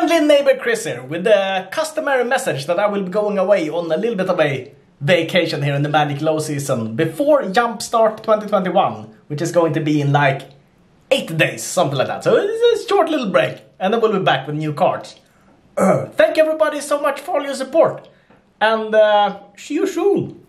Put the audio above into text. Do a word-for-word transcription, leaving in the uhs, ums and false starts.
friendly neighbor Chris here with the customary message that I will be going away on a little bit of a vacation here in the Magic Low season before Jumpstart twenty twenty-one, which is going to be in like eight days, something like that. So it's a short little break, and then we'll be back with new cards. Uh, thank you everybody so much for all your support, and uh, see you soon.